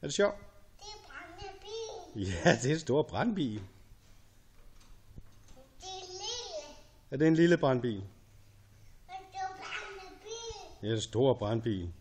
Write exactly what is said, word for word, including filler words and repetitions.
det sjovt? Det er brandbil. Ja, det er en stor brandbil. Det er lille. Er det en lille brandbil? Det er brandbil. Det er en stor brandbil.